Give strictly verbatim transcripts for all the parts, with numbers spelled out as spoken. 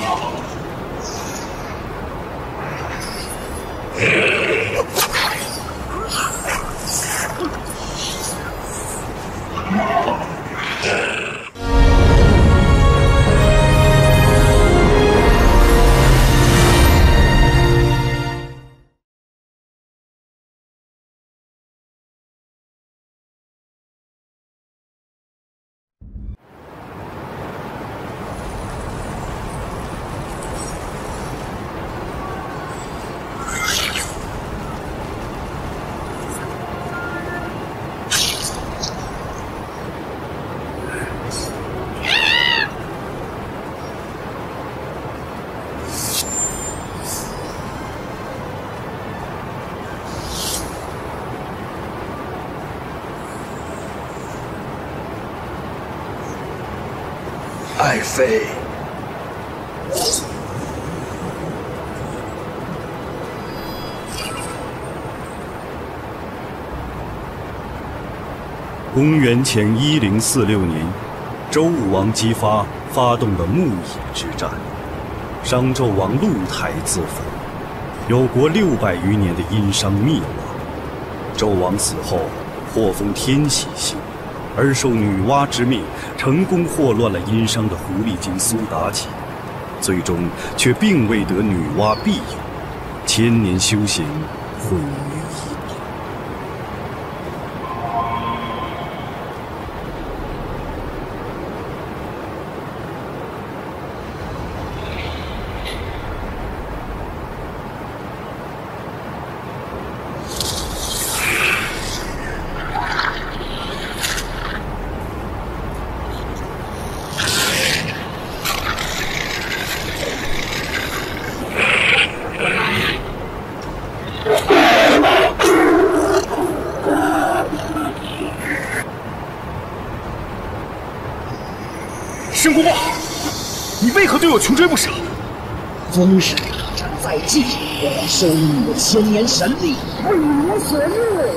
爱妃， 公元前一零四六年，周武王姬发发动了牧野之战，商纣王陆台自焚，有国六百余年的殷商灭亡。纣王死后，获封天喜姓。 而受女娲之命，成功祸乱了殷商的狐狸精苏妲己，最终却并未得女娲庇佑，千年修行毁于一旦。 申公豹，你为何对我穷追不舍？ 封神大战在即，我要收你的千年神力，为你所日。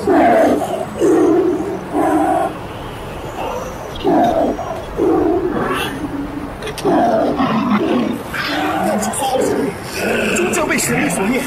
终将被神力所灭。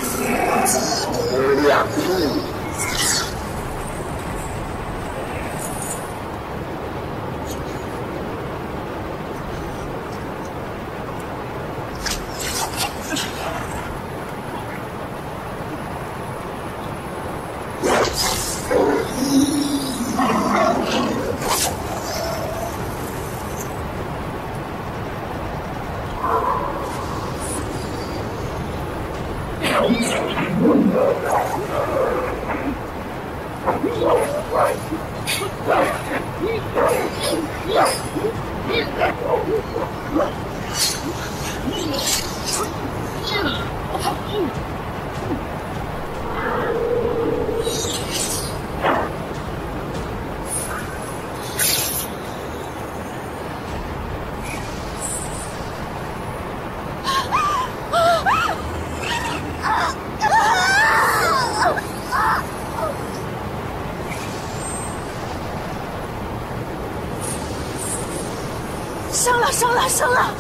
生了，生了，生了！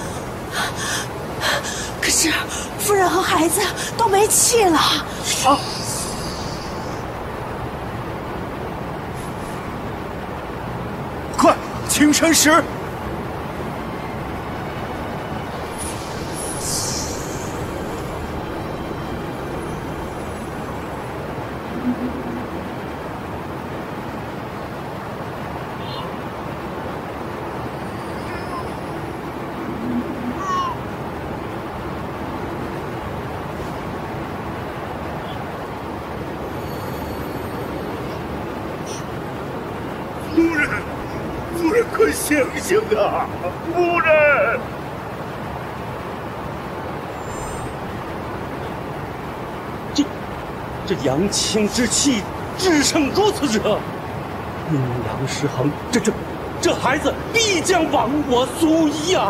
可是夫人和孩子都没气了。 啊！快，请神石！快醒醒啊，夫人！ 这这阳清之气至圣如此者，阴阳失衡，这这这孩子必将亡我苏夷啊！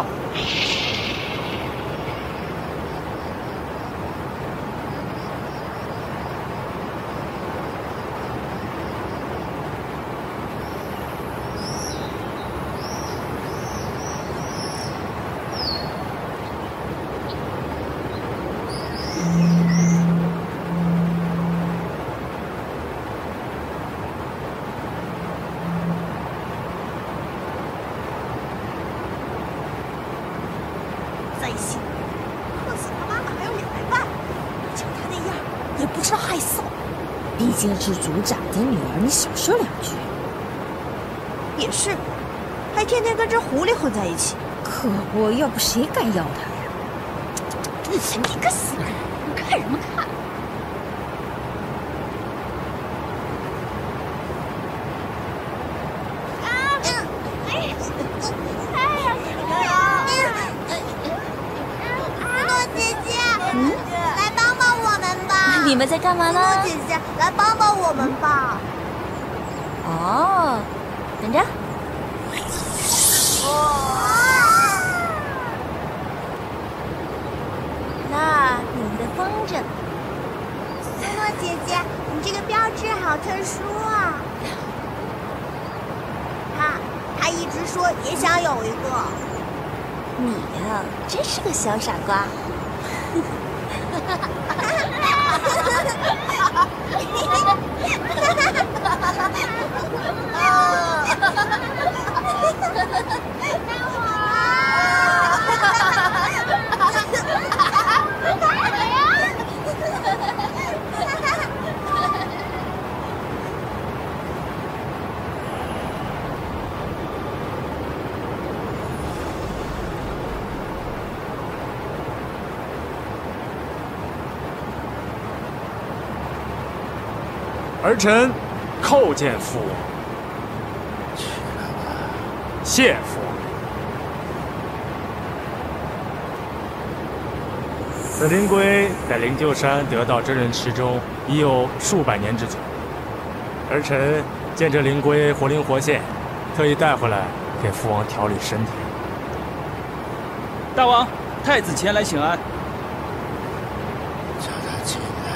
在心。克死他妈妈还有脸来办？瞧他那样，也不知道害臊。 毕竟是族长的女儿，你少说两句。 也是，还天天跟这狐狸混在一起。 可不，要不谁敢要他呀？ 你你个死人！你看什么看？ 你们在干嘛呢？ 姐姐，来帮帮我们吧！ 哦，等着。 那你们的风筝，苏诺姐姐，你这个标志好特殊啊！他他一直说也想有一个。 你呀，真是个小傻瓜。 儿臣叩见父王，谢父王。此灵龟在灵鹫山得到真人池中已有数百年之久，儿臣见这灵龟活灵活现，特意带回来给父王调理身体。 大王，太子前来请安。 叫他进来。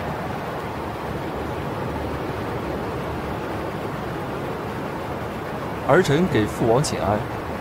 儿臣给父王请安。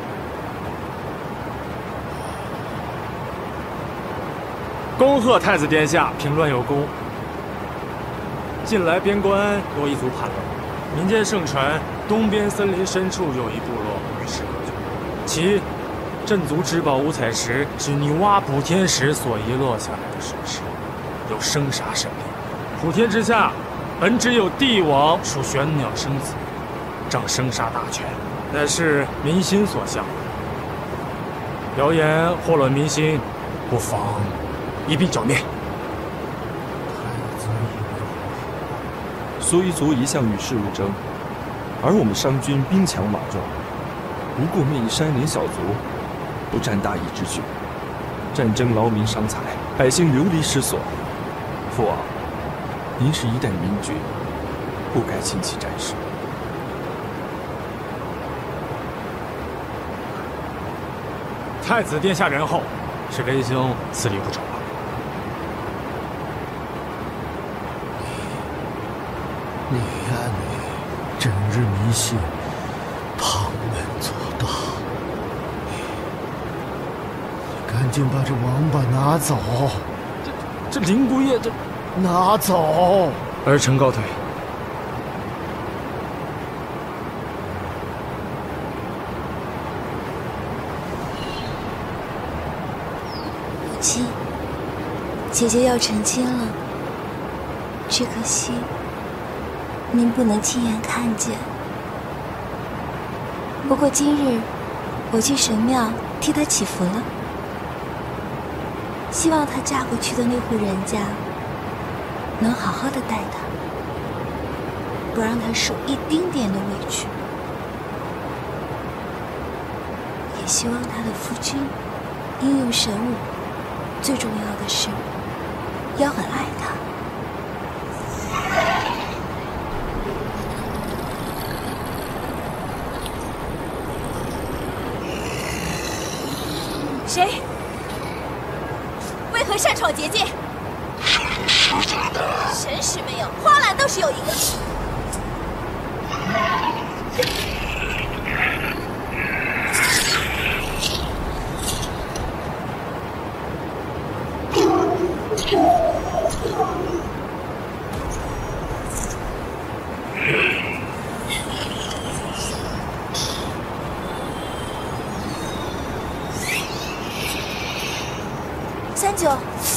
恭贺太子殿下平乱有功。近来边关多一族叛乱，民间盛传东边森林深处有一部落与世隔绝，其镇族之宝五彩石是女娲补天时所遗落下来的神石，有生杀神力。普天之下，本只有帝王属玄鸟生子，掌生杀大权，乃是民心所向。谣言祸乱民心，不妨一并剿灭。 苏一族一向与世无争，而我们商军兵强马壮，不过灭一山林小族，不占大义之举。战争劳民伤财，百姓流离失所。父王，您是一代明君，不该轻弃战士。 太子殿下仁厚，是为兄此理不周了。 你呀你，整日迷信，旁门左道。你赶紧把这王八拿走！ 这这灵姑爷这拿走！ 儿臣告退。 母亲，姐姐要成亲了，只可惜您不能亲眼看见。不过今日我去神庙替她祈福了，希望她嫁过去的那户人家能好好的待她，不让她受一丁点的委屈。也希望她的夫君英勇神武，最重要的是要很爱她。谁？为何擅闯结界？神使没有，花篮倒是有一个。 三九，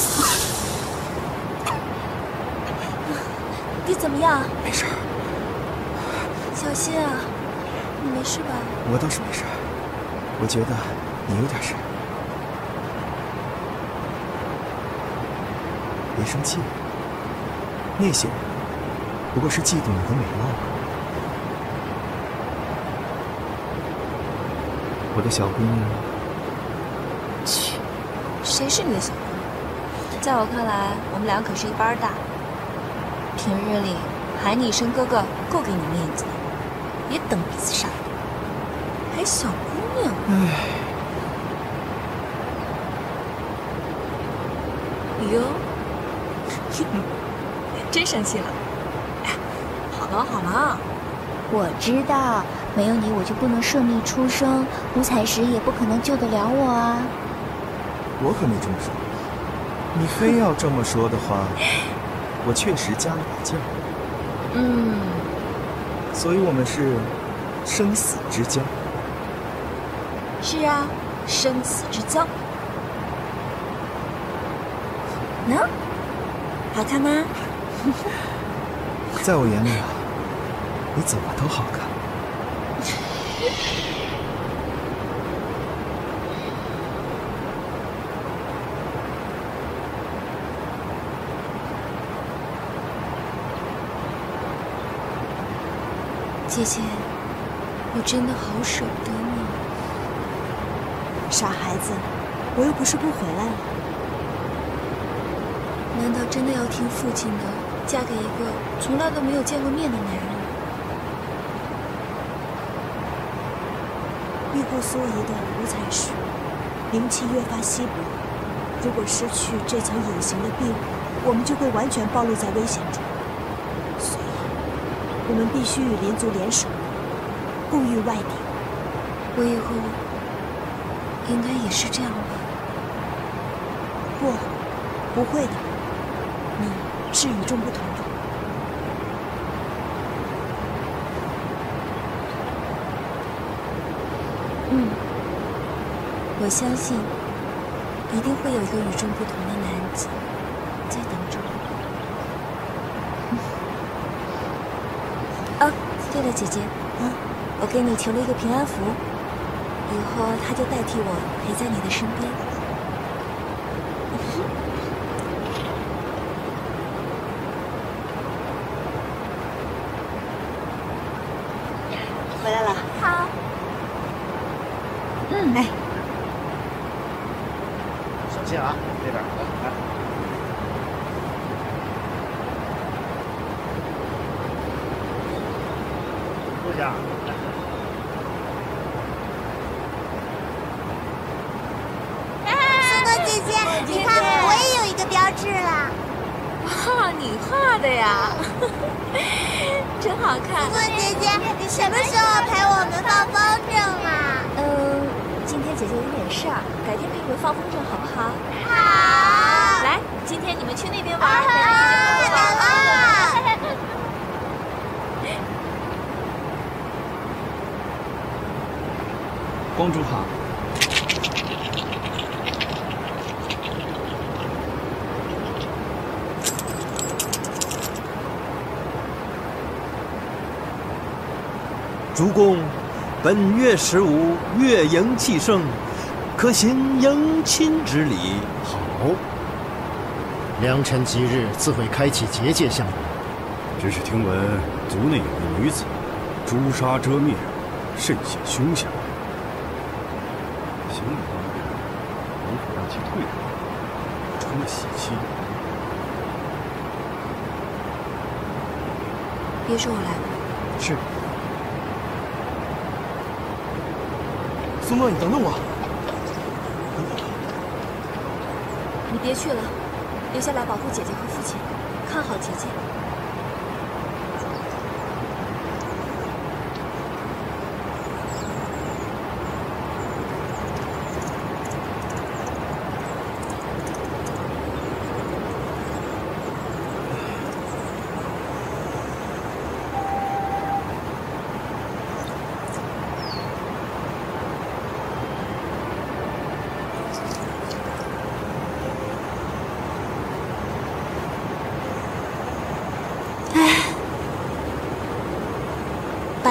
你怎么样？ 没事， 小心啊！你没事吧？ 我倒是没事，我觉得你有点事。别生气，那些人不过是嫉妒你的美貌。我的小姑娘。 去，谁是你的小姑娘？在我看来，我们俩可是一般大。平日里喊你一声哥哥，够给你面子的，别蹬鼻子上。还小姑娘？ 唉。 哟，真生气了？好了好了， 我知道，没有你我就不能顺利出生，五彩石也不可能救得了我啊。 我可没这么说，你非要这么说的话，我确实加了把劲儿。 嗯， 所以我们是生死之交。 是啊，生死之交。喏，好看吗？ 在我眼里啊，你怎么都好看。 姐姐，我真的好舍不得你。 傻孩子，我又不是不回来了。 难道真的要听父亲的，嫁给一个从来都没有见过面的男人？ 庇护苏怡的五彩石，灵气越发稀薄。如果失去这层隐形的庇护，我们就会完全暴露在危险中。所以，我们必须与灵族联手，共御外敌。 我以后应该也是这样吧？ 不，不会的。你是与众不同的。 嗯，我相信一定会有一个与众不同的男子在等着我。啊，对了，姐姐，啊，我给你求了一个平安符，以后它就代替我陪在你的身边。 回来了。 好。 嗯，哎， 小心啊，这边来。坐下。 苏诺姐姐，你看，我也有一个标志了。 哇，你画的呀，真好看。 苏诺姐姐，你什么时候陪我们放风筝啊？ 嗯，今天姐姐有点事儿，改天陪你们放风筝好不好？ 好。 来，今天你们去那边玩。 好，来了。 公主好。 主公，本月十五，月迎气盛，可行迎亲之礼。 好，良辰吉日自会开启结界项目。 只是听闻族内有个女子，诛杀遮面，甚显凶相。行礼方面，如何让其退让，成了喜期？ 别说我来了。 是。苏诺，你等等我。 你别去了，留下来保护姐姐和父亲，看好姐姐。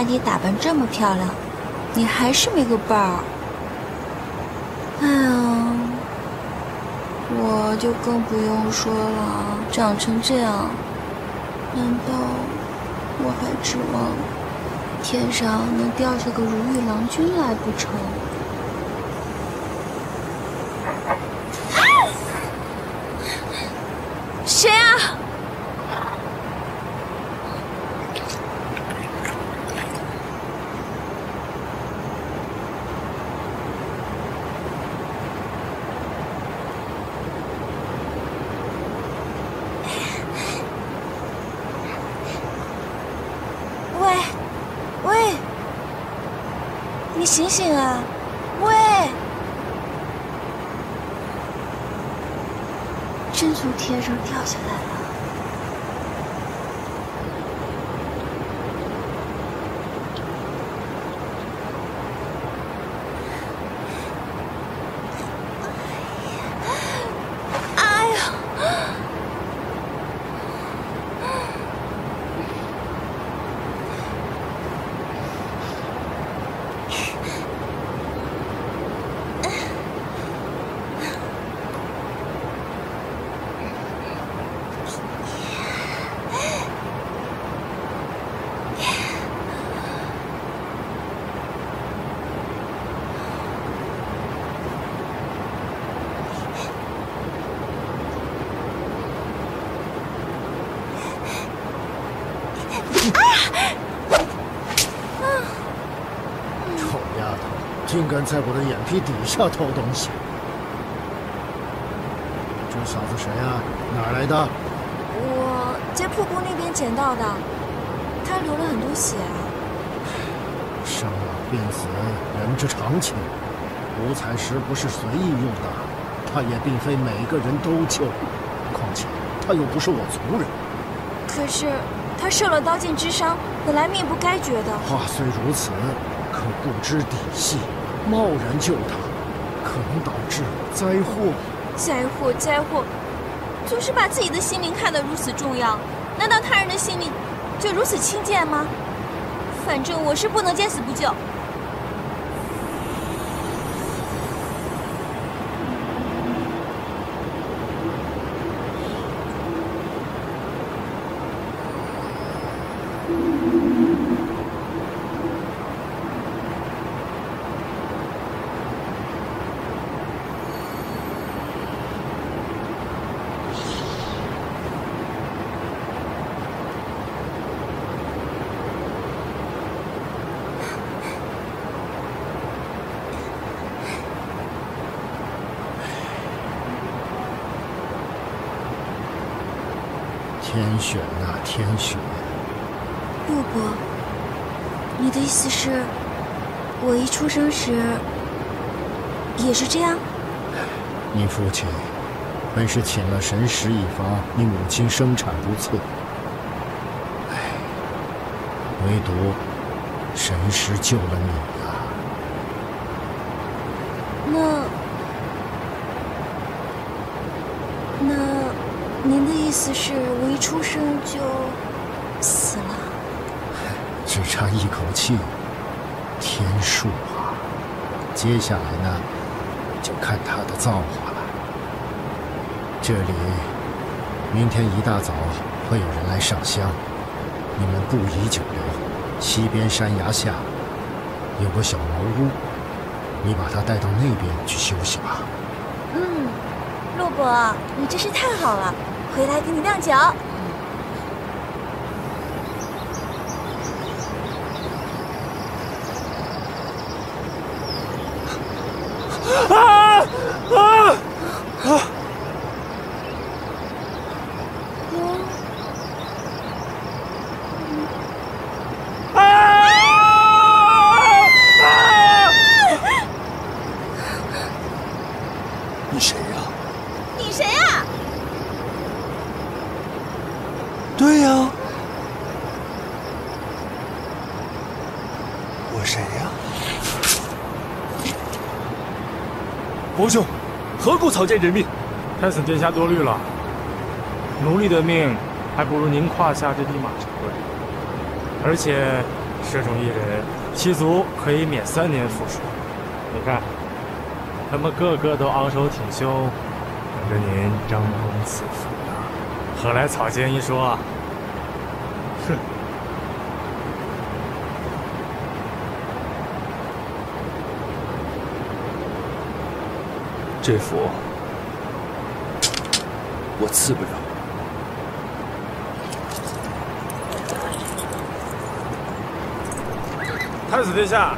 你打扮这么漂亮，你还是没个伴儿。哎呀，我就更不用说了，长成这样，难道我还指望天上能掉下个如意郎君来不成？谁啊？喂，喂，你醒醒啊！喂，真从天上掉下来了。哎呀！ 臭丫头，竟敢在我的眼皮底下偷东西！这小子谁啊？哪儿来的？ 我在瀑布那边捡到的，他流了很多血啊。 生老病死，人之常情。五彩石不是随意用的，他也并非每个人都救。况且他又不是我族人。 可是他受了刀剑之伤，本来命不该绝的。 话虽如此，可不知底细，贸然救他，可能导致灾祸。 灾祸，灾祸，总是把自己的性命看得如此重要，难道他人的性命就如此轻贱吗？反正我是不能见死不救。 天选啊，天选！ 陆伯，你的意思是，我一出生时也是这样？ 你父亲本是请了神石一发，你母亲生产不测，唉，唯独神石救了你啊！ 那那您的意思是我一出生就死了？ 只差一口气，天数啊！接下来呢，就看他的造化了。这里明天一大早会有人来上香，你们不宜久留。西边山崖下有个小茅屋，你把他带到那边去休息吧。 嗯，陆伯，你真是太好了，回来给你酿酒。 啊啊啊！ 你谁呀？ 你谁呀？ 对呀，我谁呀？ 伯兄，何故草菅人命？太子殿下多虑了，奴隶的命还不如您胯下这匹马珍贵。而且射中一人，七族可以免三年赋税。你看，他们个个都昂首挺胸，等着您张公赐福呢，何来草菅一说啊？哼！ 这符我赐不了。 太子殿下，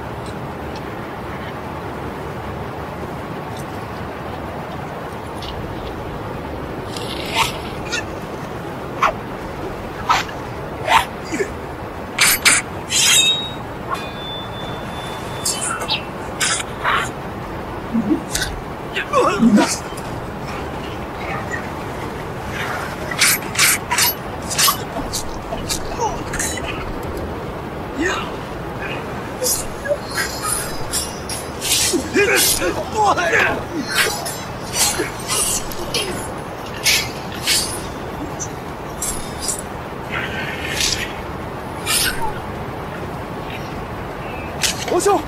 王兄，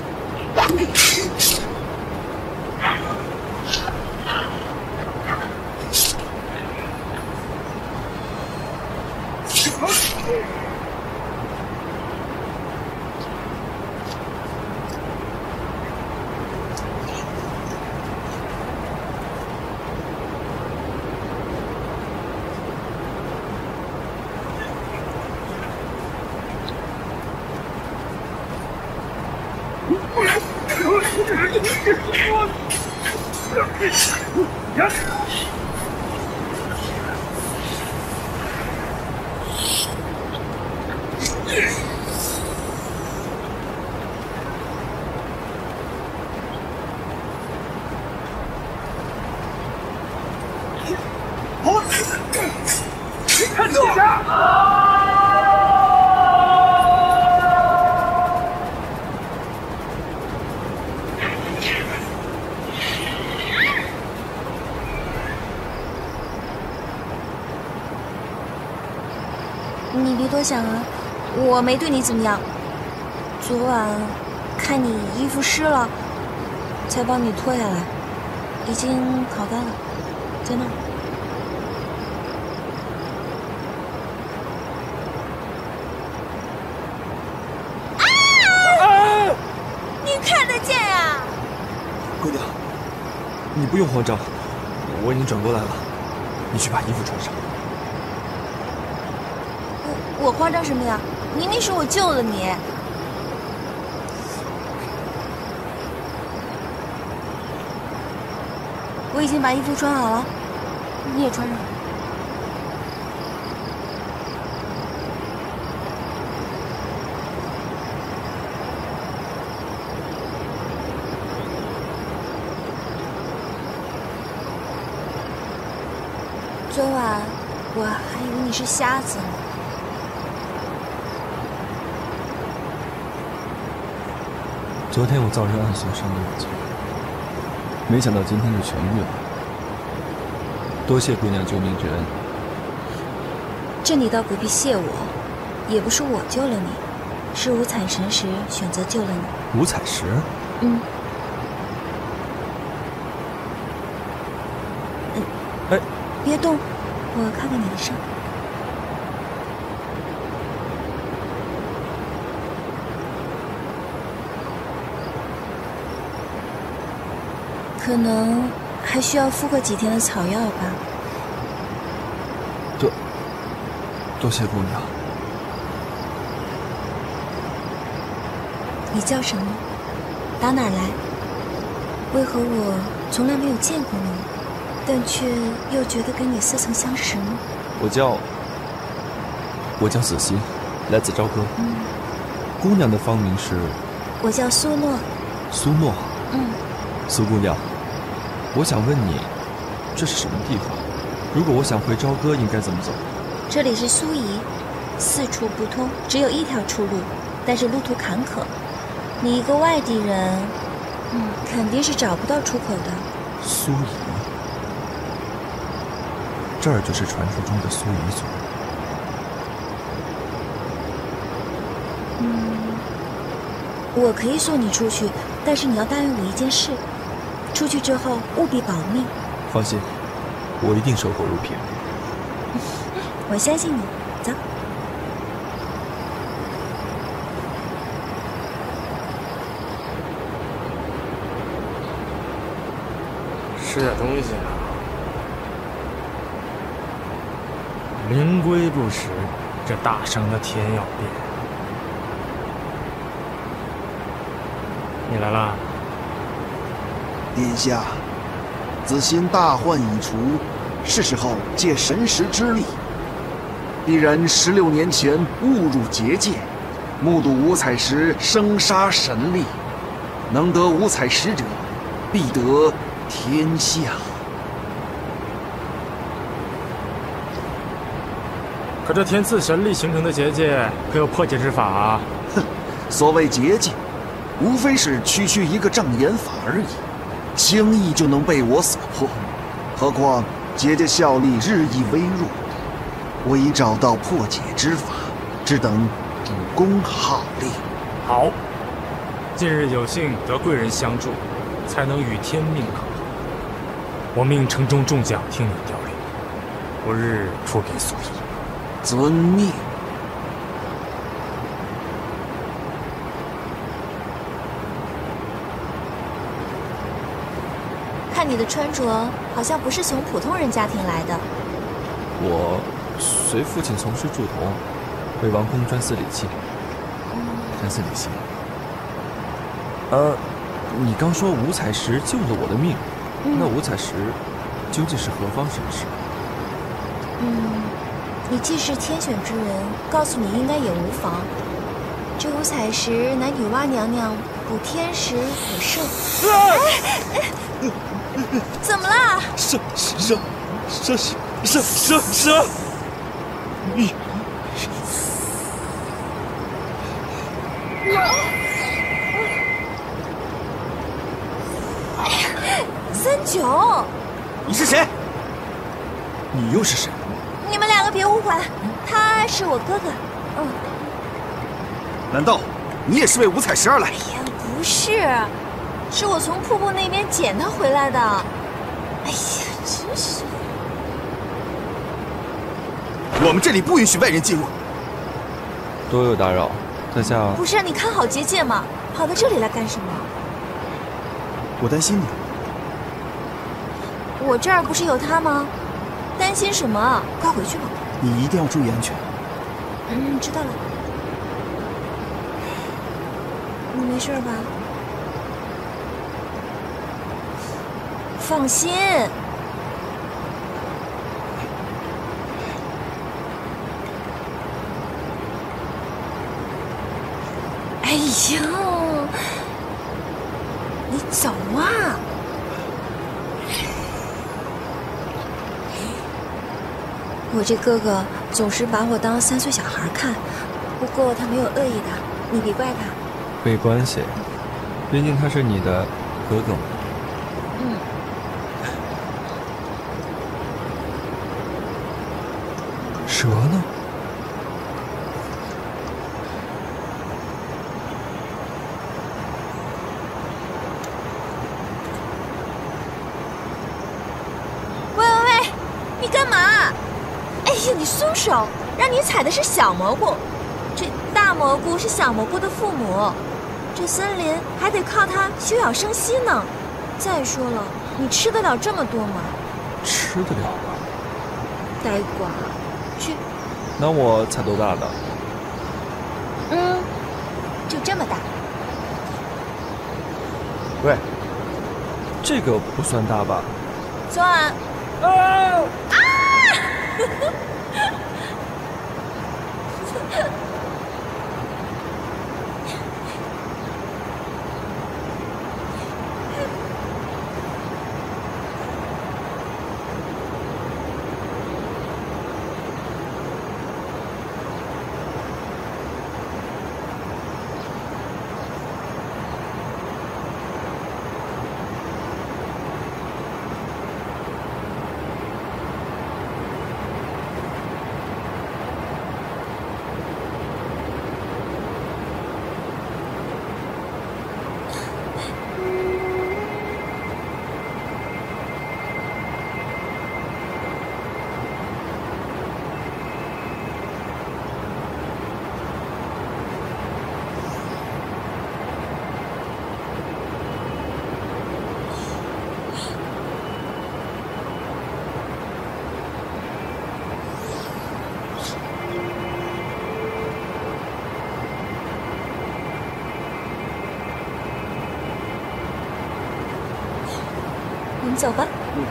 看手下！ 你别多想啊，我没对你怎么样。昨晚看你衣服湿了，才帮你脱下来，已经烤干了，在那儿。 啊！你看得见呀？ 姑娘，你不用慌张，我已经转过来了，你去把衣服穿上。 我慌张什么呀？明明是我救了你。我已经把衣服穿好了，你也穿上。昨晚我还以为你是瞎子呢。 昨天我造成暗损伤了眼睛，没想到今天就痊愈了。多谢姑娘救命之恩。 这你倒不必谢我，也不是我救了你，是五彩神石选择救了你。 五彩石？ 嗯。嗯。 哎， 别动，我看看你的伤。可能还需要敷个几天的草药吧。 多多谢姑娘。 你叫什么？打哪儿来？为何我从来没有见过你，但却又觉得跟你似曾相识呢？ 我叫我叫子熙，来自朝歌。 嗯。 姑娘的芳名是？ 我叫苏诺。 苏诺。 嗯。 苏姑娘。我想问你，这是什么地方？如果我想回朝歌，应该怎么走？ 这里是苏夷，四处不通，只有一条出路，但是路途坎坷。你一个外地人，嗯，肯定是找不到出口的。 苏夷，这儿就是传说中的苏夷族。 嗯，我可以送你出去，但是你要答应我一件事，出去之后务必保密。 放心，我一定守口如瓶。 我相信你，走。 吃点东西啊。灵龟不食，这大圣的天要变。你来啦， 殿下，子欣大患已除，是时候借神识之力。鄙人十六年前误入结界，目睹五彩石生杀神力，能得五彩石者，必得天下。 可这天赐神力形成的结界，可有破解之法啊？ 哼，所谓结界，无非是区区一个障眼法而已，轻易就能被我所破。何况结界效力日益微弱，我已找到破解之法，只等主公号令。 好，近日有幸得贵人相助，才能与天命抗衡。我命城中众将听你调令，不日出给所议。 遵命。 看你的穿着，好像不是从普通人家庭来的。 我随父亲从事铸铜，为王宫专司礼器。专司礼器。呃，你刚说五彩石救了我的命，嗯、那五彩石究竟是何方神石？ 嗯。你既是天选之人，告诉你应该也无妨。这五彩石乃女娲娘娘补天时补肾。哎哎、怎么了？ 蛇蛇蛇蛇蛇蛇蛇！你三九， 你是谁？ 你又是谁？ 你们两个别误会，他是我哥哥。嗯。 难道你也是为五彩石而来？ 哎呀，不是，是我从瀑布那边捡他回来的。哎呀，真是！ 我们这里不允许外人进入。 多有打扰，在下。 不是，你看好结界吗？跑到这里来干什么？ 我担心你。 我这儿不是有他吗？担心什么？快回去吧。 你一定要注意安全。 嗯，知道了。你没事吧？放心。哎呦，你走啊！我这哥哥总是把我当三岁小孩看，不过他没有恶意的，你别怪他。 没关系，毕竟他是你的哥哥嘛。 嗯。 蛇呢？ 喂喂喂，你干嘛？哎呀，你松手！让你踩的是小蘑菇，这大蘑菇是小蘑菇的父母，这森林还得靠它休养生息呢。再说了，你吃得了这么多吗？ 吃得了吧？ 呆瓜，去。 那我踩多大的？ 嗯，就这么大。 喂，这个不算大吧？ 算。啊！啊！ 们走吧。 嗯。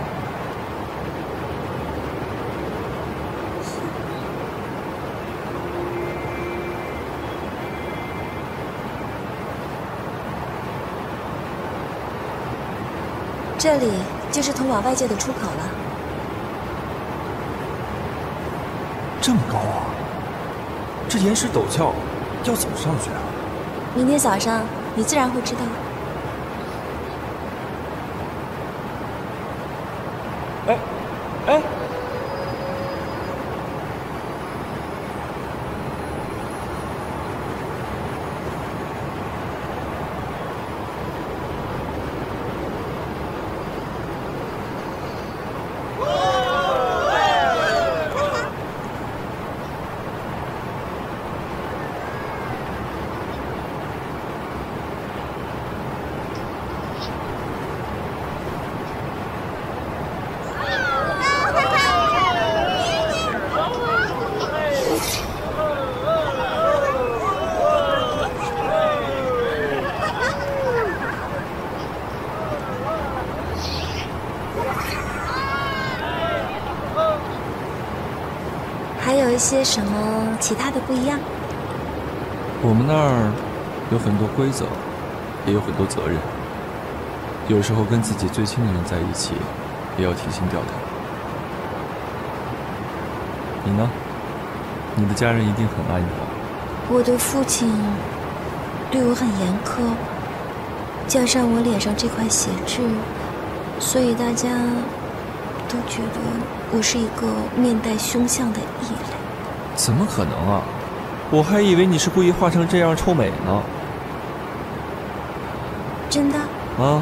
这里就是通往外界的出口了。 这么高啊！这岩石陡峭，要怎么上去啊？ 明天早上你自然会知道。 哎，哎！ 还有一些什么其他的不一样？ 我们那儿有很多规则，也有很多责任。有时候跟自己最亲的人在一起，也要提心吊胆。你呢？你的家人一定很爱你吧？ 我的父亲对我很严苛，加上我脸上这块血痣，所以大家都觉得我是一个面带凶相的异类。 怎么可能啊！我还以为你是故意画成这样臭美呢。 真的？ 啊！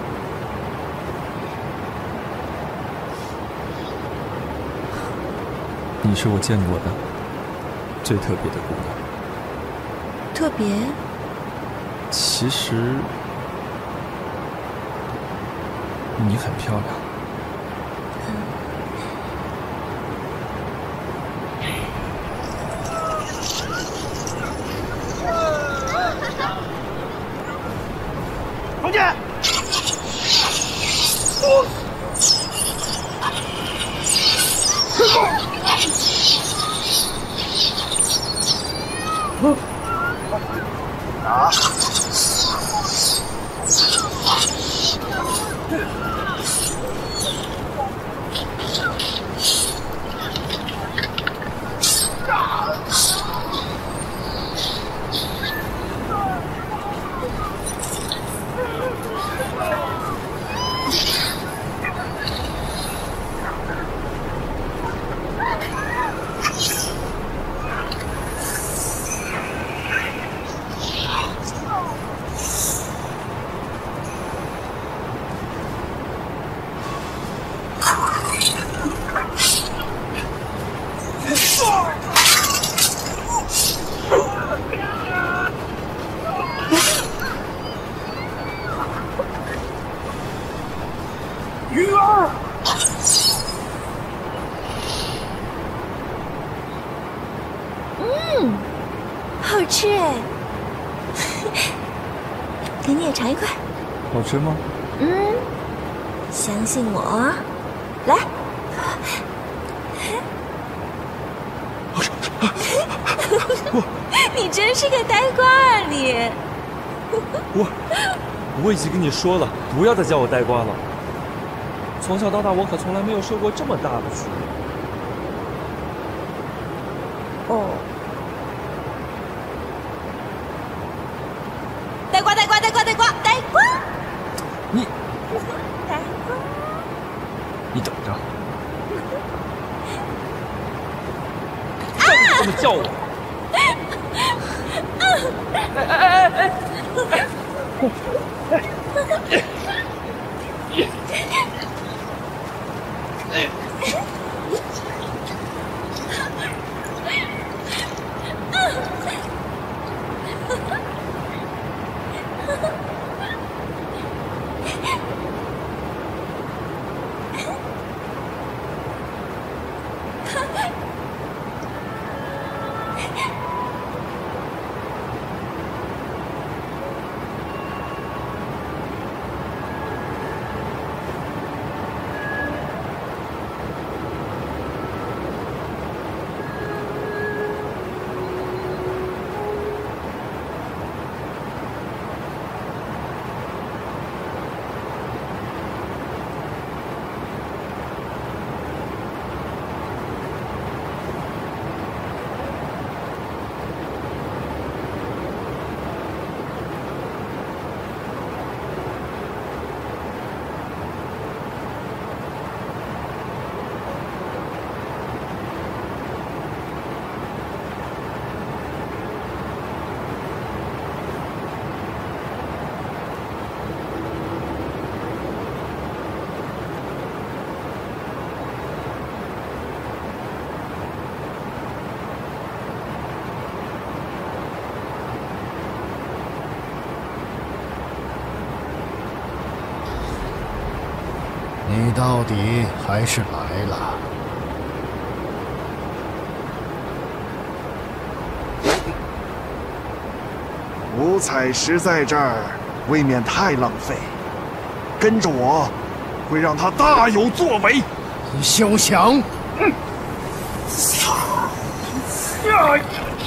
你是我见过的最特别的姑娘。 特别？ 其实你很漂亮。 封建。啊！鱼儿， 嗯，好吃哎！给你也尝一块。 好吃吗？ 嗯，相信我，来。你真是个呆瓜啊你！ 我我已经跟你说了，不要再叫我呆瓜了。从小到大，我可从来没有受过这么大的屈辱。 哦，呆瓜，呆瓜，呆瓜，呆瓜，呆瓜！ 你， 呆瓜， 你等着！再你这么叫我！哎哎哎哎哎！ 到底还是来了。 五彩石在这儿，未免太浪费。跟着我，会让他大有作为。 休想！嗯。 呀！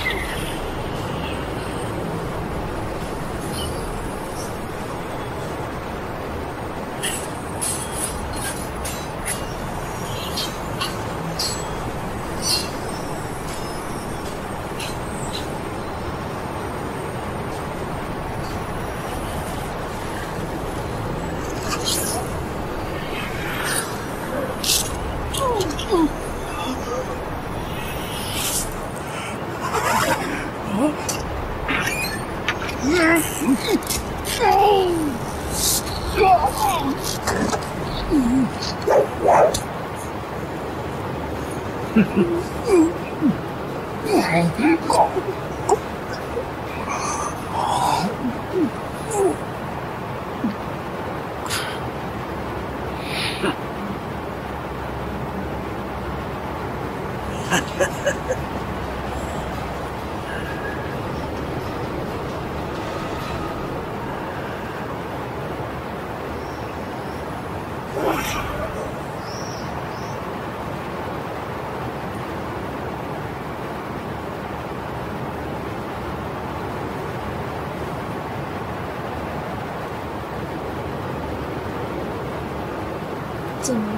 怎么了？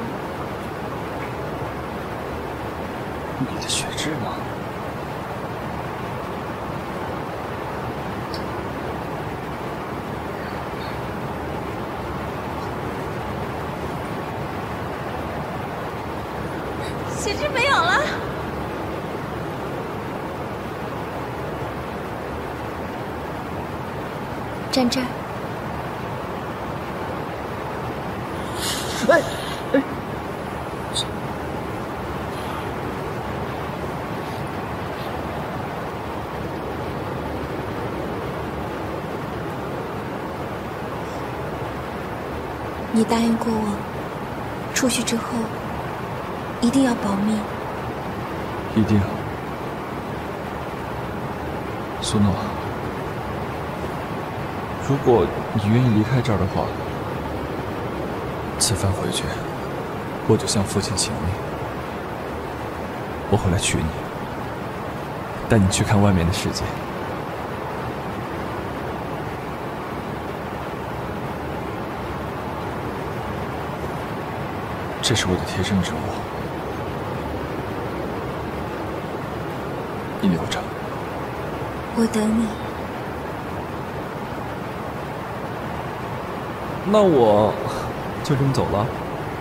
你的血质呢？ 血质没有了。站这儿。 哎哎！ 你答应过我，出去之后一定要保密。 一定。苏诺，如果你愿意离开这儿的话，此番回去，我就向父亲请命，我会来娶你，带你去看外面的世界。这是我的贴身之物，你留着。 我等你。 那我就这么走了。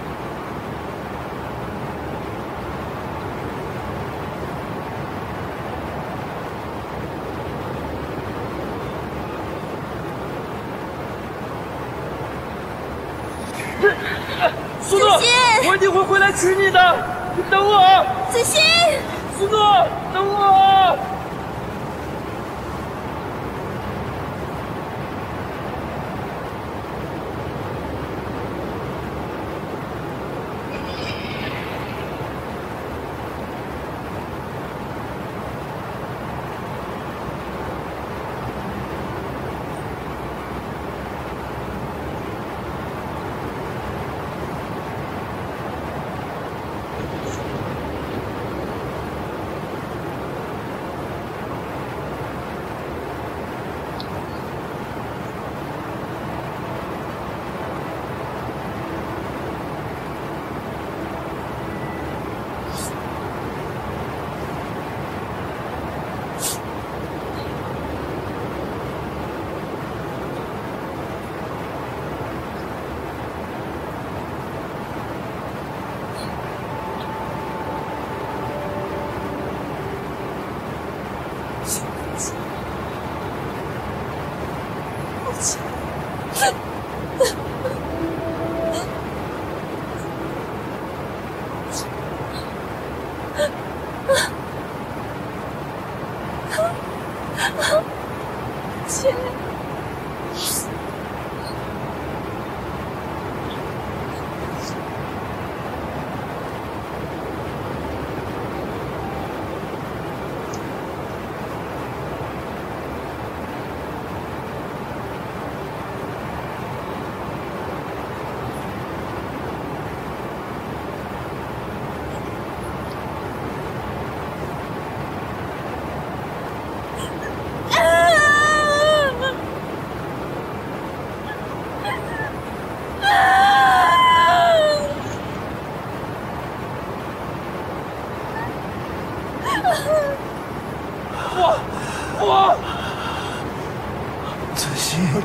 苏诺，我一定会回来娶你的，你等我。 子欣， 苏诺，等我。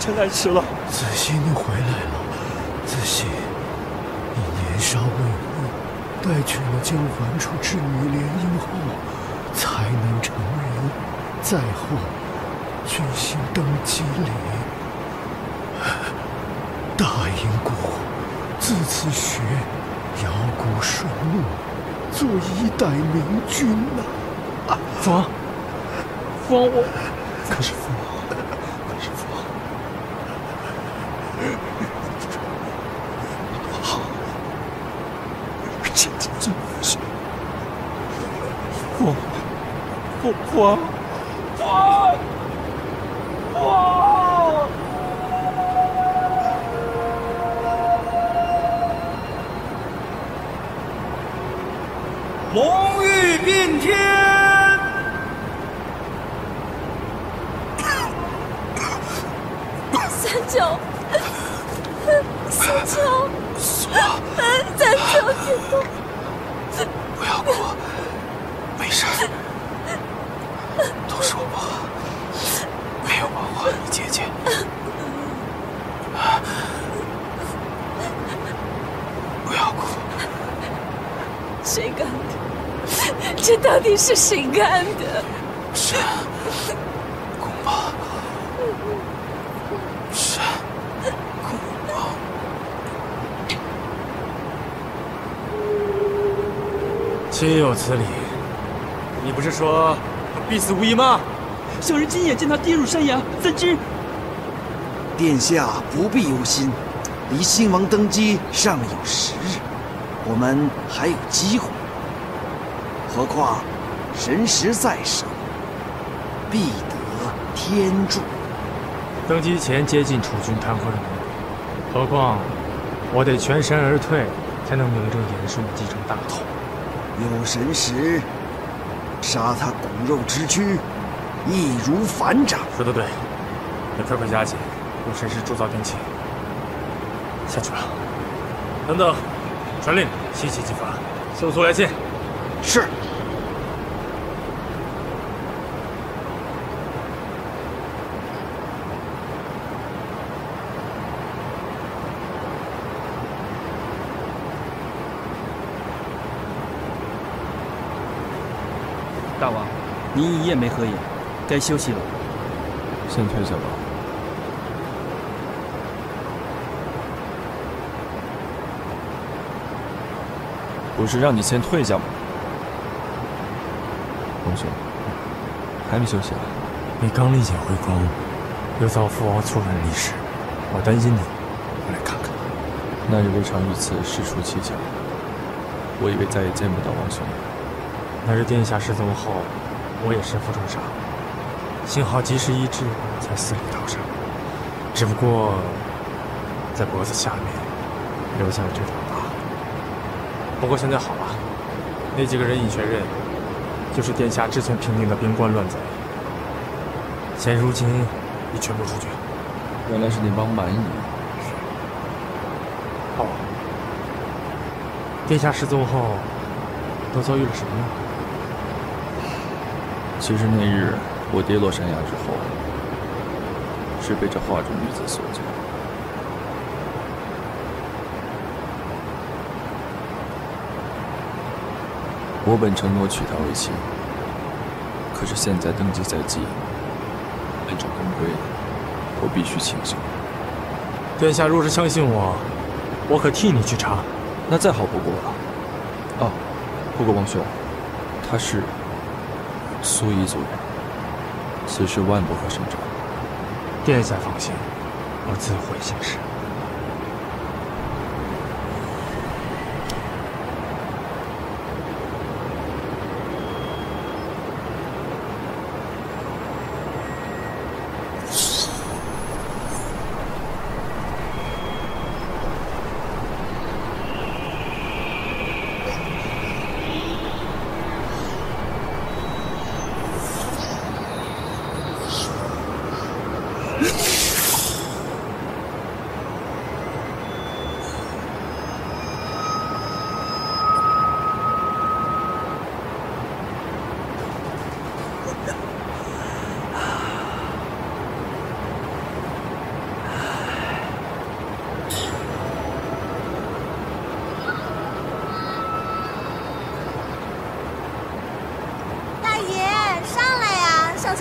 真来迟了。 子熙，你回来了。子熙，你年少未婚，待娶了江环处之女联姻后，才能成人，再后举行登基礼。答应过，自此学摇鼓顺路，做一代明君呐、啊！ 父王，父王，我可是父王，可是父王，好，这这这是父父父王，父王，父王。 龙玉并天， 三九，三九，三九天公， 不要哭，没事，都是我不好，没有保护好你姐姐。不要哭， 谁干的？这到底是谁干的？ 是公婆，是公婆。 岂有此理！你不是说必死无疑吗？ 小人亲眼见他跌入山崖，怎知？ 殿下不必忧心，离新王登基尚有时日，我们还有机会。何况神识在手，必得天助。 登基前接近楚军弹劾人，何况我得全身而退，才能名正言顺地继承大统。 有神识，杀他骨肉之躯，易如反掌。 说得对，也快快加紧，用神识铸造兵器。下去了。等等，传令西岐姬发，速速来见。 是。 大王，您一夜没合眼，该休息了。 先退下吧。不是让你先退下吗？王兄，还没休息啊？ 你刚历险回宫，又遭父王出人离世，我担心你，我来看看。 那日未尝遇刺，事出蹊跷，我以为再也见不到王兄了。 那日殿下失踪后，我也身负重伤，幸好及时医治，才死里逃生。只不过在脖子下面留下了这条疤。不过现在好了，那几个人已确认，就是殿下之前平定的边关乱贼，现如今已全部处决。 原来是那帮蛮夷。 哦，殿下失踪后都遭遇了什么呢？ 其实那日我跌落山崖之后，是被这画中女子所救。我本承诺娶她为妻，可是现在登基在即，按照公规，我必须清醒。 殿下若是相信我，我可替你去查。 那再好不过了。哦，不过王兄，他是苏彝族人，此事万不可声张。 殿下放心，我自会行事。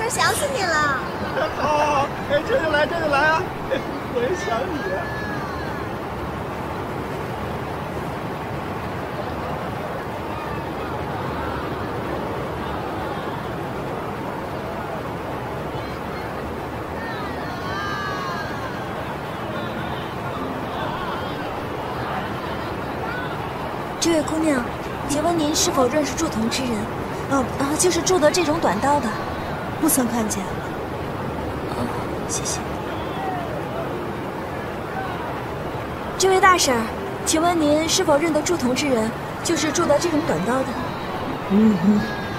声想死你了。 好，哎，这就来，这就来啊！我也想你。 这位姑娘，请问您是否认识铸铜之人？ 哦啊，就是铸得这种短刀的。 不曾看见。 哦，谢谢。这位大婶，请问您是否认得铸铜之人？就是铸得这种短刀的。 嗯哼。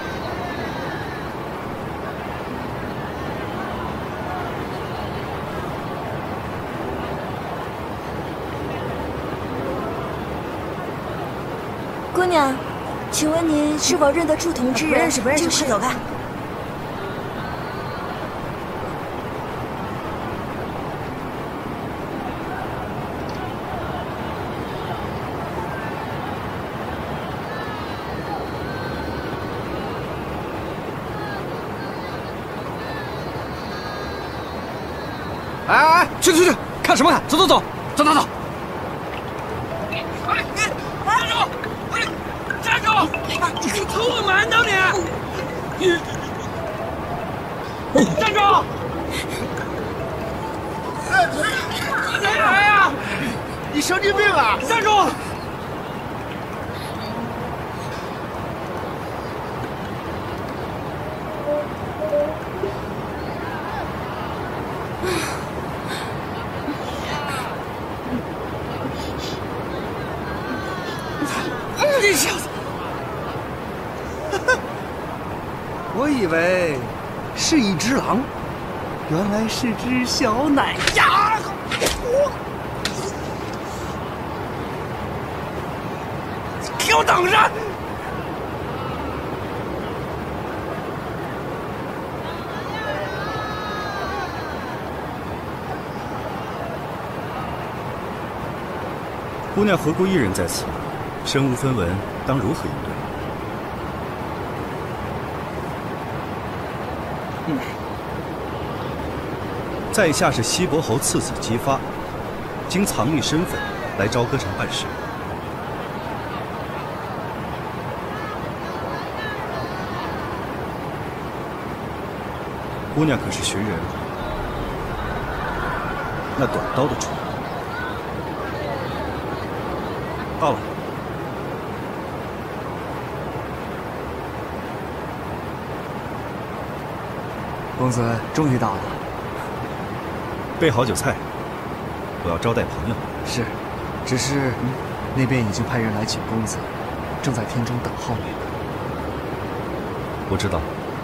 姑娘，请问您是否认得铸铜之人？ 不认识，不认识， 就是快走开！ 哎哎哎，去去去，看什么看？走走走，走走走。 你偷我馒头你！你站住！你干啥呀？ 你神经病啊！ 站住！ 这小子！我以为是一只狼，原来是只小奶鸭。给我等着！ 姑娘何故一人在此？身无分文，当如何应对？ 嗯， 在下是西伯侯次子姬发，经藏匿身份来朝歌城办事。姑娘可是寻人？那短刀的主人到了。 公子终于到了， 备好酒菜，我要招待朋友。 是，只是、嗯、那边已经派人来请公子，正在厅中等候你。 我知道。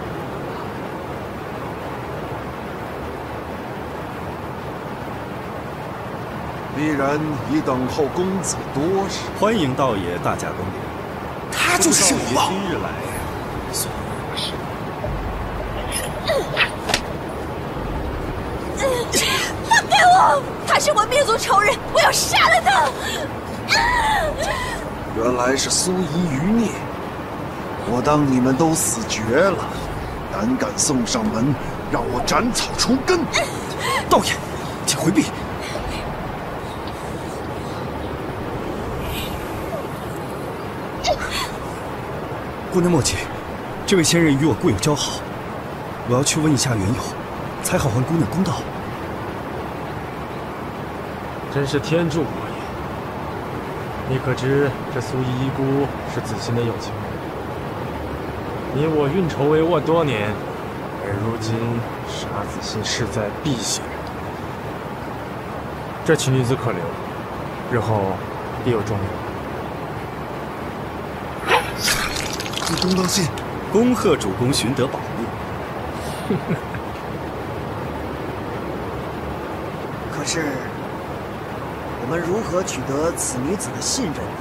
鄙人已等候公子多日， 欢迎道爷大驾光临。 他就是圣母豹。 今日来，所有事。 放开我！他是我灭族仇人，我要杀了他！ 原来是苏夷余孽，我当你们都死绝了，胆敢送上门，让我斩草除根！ 道爷，请回避。 姑娘莫急，这位仙人与我故有交好，我要去问一下缘由，才好还姑娘公道。 真是天助我也！你可知这苏依依姑是子欣的有情人？你我运筹帷幄多年，而如今杀子欣势在必行。这奇女子可留，日后必有重用。 主公当心！ 恭贺主公寻得宝物。 可是，我们如何取得此女子的信任呢？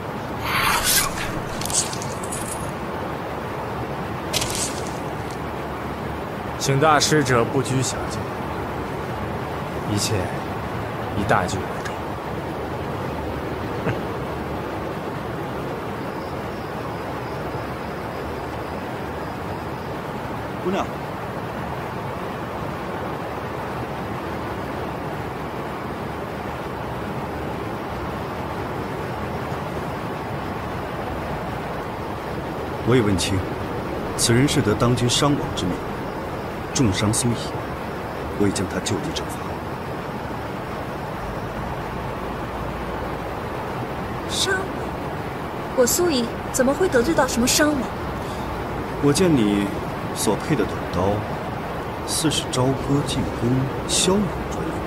请大使者不拘小节，一切以大局为重。 姑娘， 我已问清，此人是得当今商王之命，重伤苏乙，我已将他就地正法。 商王，我苏乙怎么会得罪到什么商王？ 我见你所佩的短刀，似是朝歌进宫骁勇专用。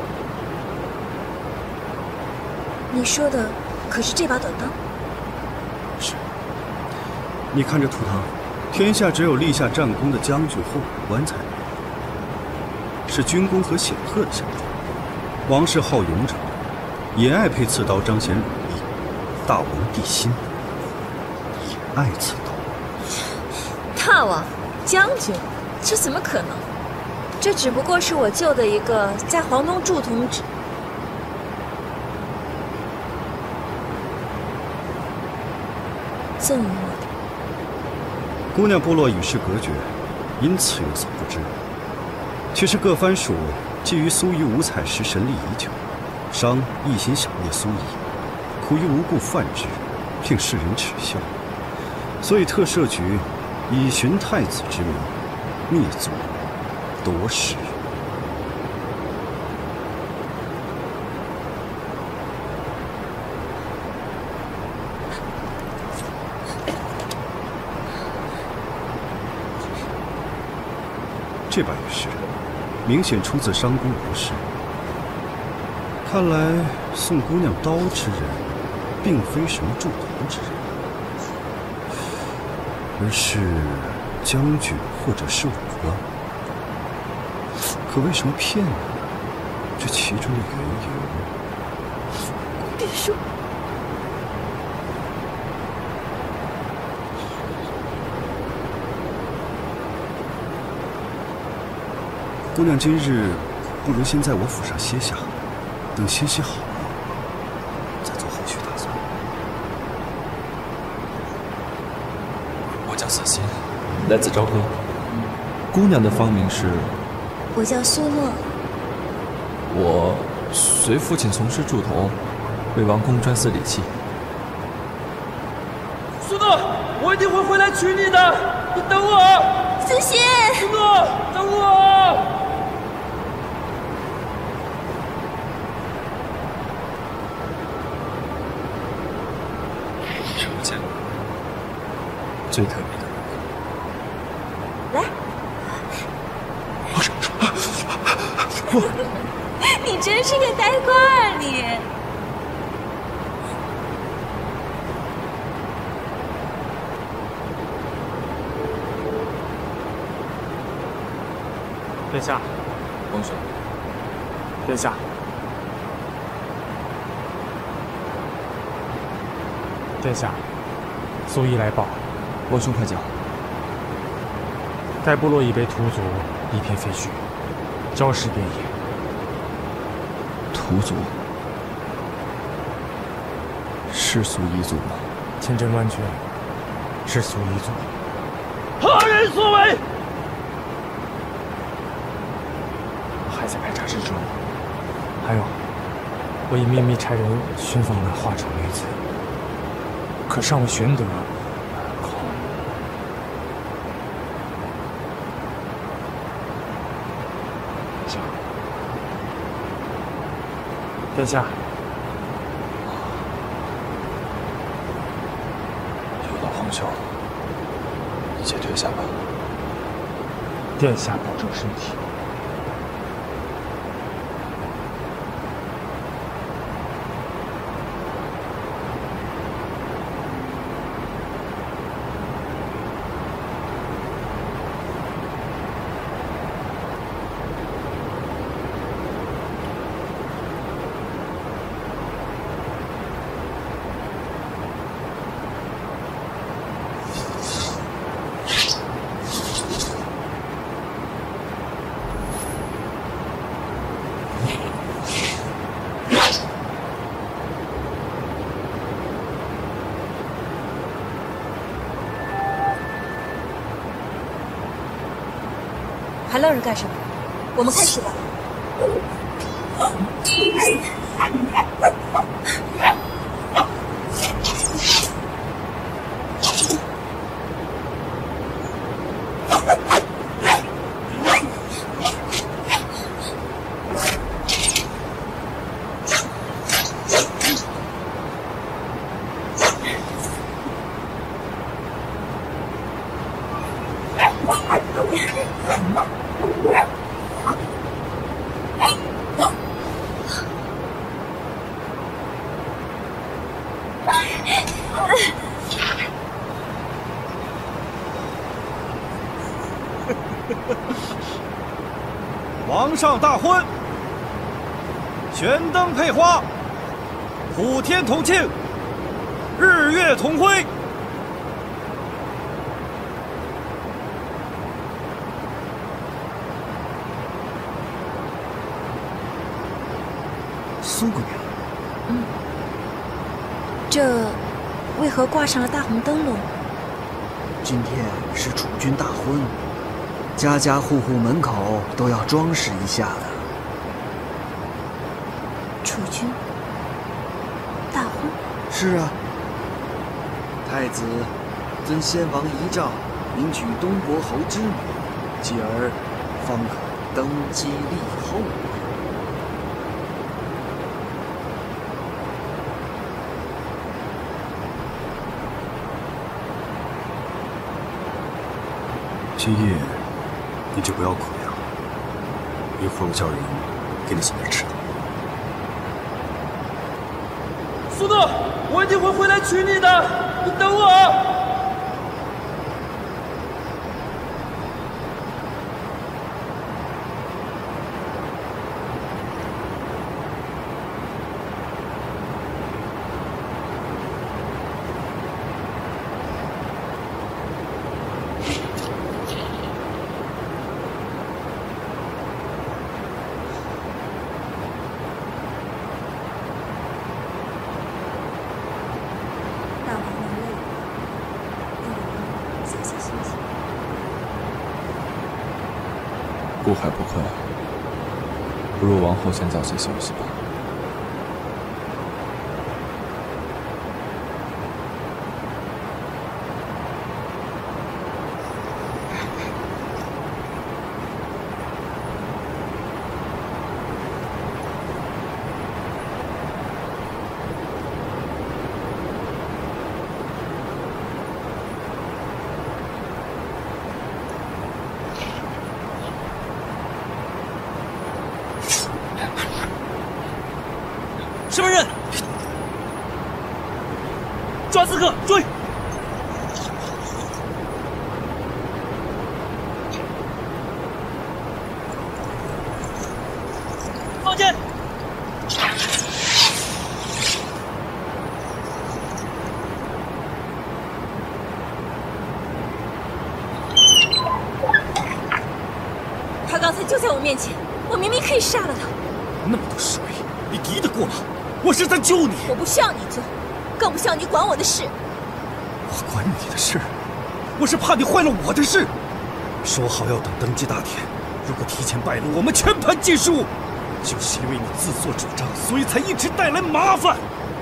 你说的可是这把短刀？ 是。你看这图腾，天下只有立下战功的将军或武官才有，是军功和显赫的象征。王室好勇者，也爱佩刺刀彰显武力。大王帝心，也爱刺刀。 大王，将军，这怎么可能？这只不过是我舅的一个在黄东驻统旨。赠予我的。 姑娘部落与世隔绝，因此有所不知。其实各藩属觊觎苏夷五彩石神力已久，商一心想灭苏夷，苦于无故犯之，令世人耻笑，所以特设局，以寻太子之名灭族夺食。这把也是，明显出自商公国师。看来送姑娘刀之人，并非什么铸铜之人，而是将军或者是武官。可为什么骗呢？这其中的缘由， 别说。 姑娘今日不如先在我府上歇下，等歇息好了，再做后续打算。 我叫小新，来自朝歌。姑娘的芳名是？ 我叫苏诺。 我随父亲从师铸铜，为王公专司礼器。 苏诺，我一定会回来娶你的，你等我。 苏新， 苏诺，等我。 最特别的来， 我， 你真是个呆瓜啊你！ 殿下， 皇兄， 殿下，殿下，苏夷来报。 王兄，快讲！ 该部落已被屠族一片废墟，礁石遍野。 屠族是苏夷族吗？ 千真万确，是苏夷族。 何人所为？ 我还在排查之中。还有，我已秘密差人寻访那华城女子，可尚未寻得。殿下， 有劳皇兄，一切退下吧。 殿下保重身体。 还愣着干什么？我们开始吧。 皇上大婚，悬灯配花，普天同庆，日月同辉。 苏姑娘， 嗯，这为何挂上了大红灯笼？ 今天是储君大婚，家家户户门口都要装饰一下的。 储君大婚？ 是啊，太子遵先王遗诏，迎娶东国侯之女，继而方可登基立后。 今夜你就不要苦了，一会儿我叫人给你送点吃的。 苏诺，我一定会回来娶你的，你等我。 顾海不困，不如王后先早些休息吧。 什么人？抓刺客，追！放箭！ 他刚才就在我面前，我明明可以杀了他。 那么多侍卫，你敌得过吗？我是在救你。 我不需要你救，更不需要你管我的事。 我管你的事？我是怕你坏了我的事。说好要等登基大典，如果提前败露，我们全盘皆输。就是因为你自作主张，所以才一直带来麻烦。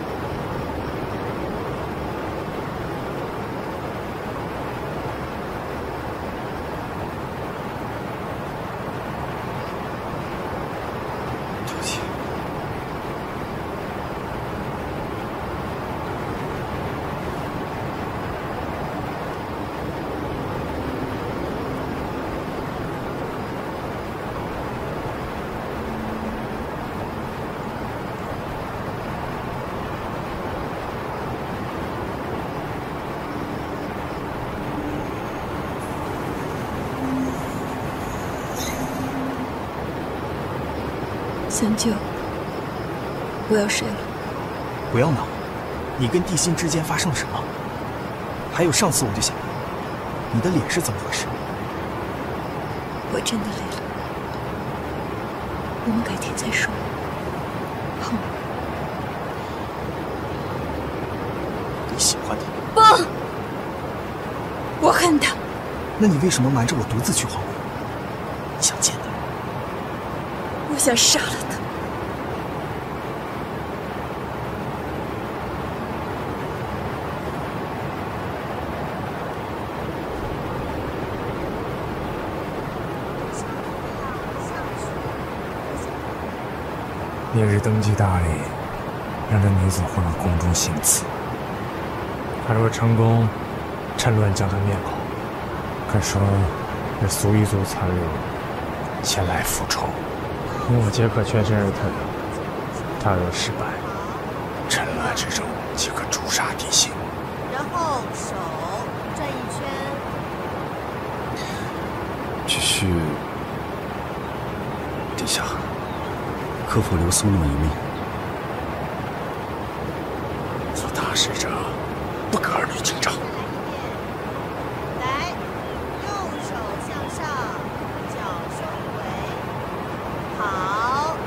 对不起。 三舅，我要睡了。 不要闹！你跟帝辛之间发生了什么？还有上次我就想问，你的脸是怎么回事？ 我真的累了，我们改天再说。好吗？ 你喜欢他？ 不，我恨他。 那你为什么瞒着我独自去皇宫？你想见他？ 我想杀了他。 明日登基大礼，让这女子混了宫中行刺。她若成功，趁乱将她灭口，可说是苏一族残留前来复仇。我皆可全身而退，他若失败，趁乱之中即可诛杀地心。 然后手转一圈。 只是，殿下，可否留苏诺一命？ 做大使者，不可儿女情长。 来，右手向上，脚收回。好。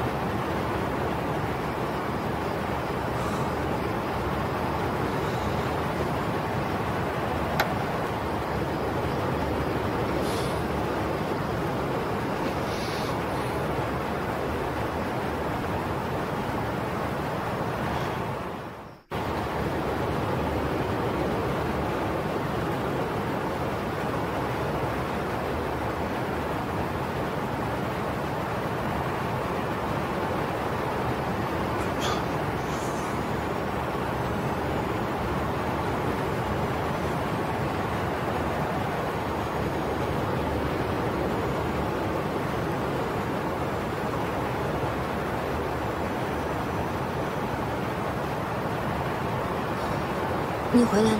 你回来了，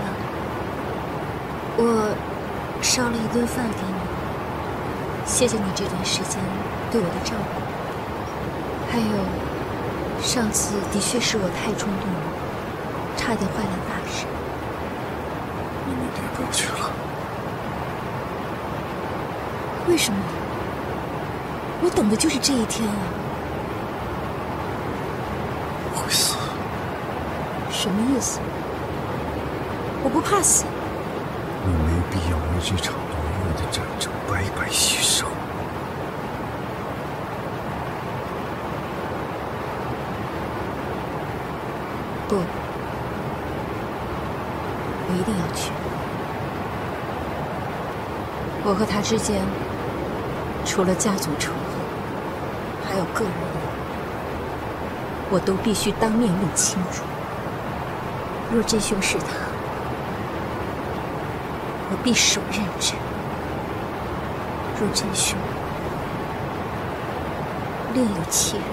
我烧了一顿饭给你，谢谢你这段时间对我的照顾。还有，上次的确是我太冲动了，差点坏了大事。 你明天不要去了。 为什么？我等的就是这一天啊！ 我会死。 什么意思？我不怕死。 你没必要为这场夺月的战争白白牺牲。 不，我一定要去。我和他之间，除了家族仇恨，还有个人恩，我都必须当面问清楚。若真凶是他，我必手刃之；若真凶另有其人，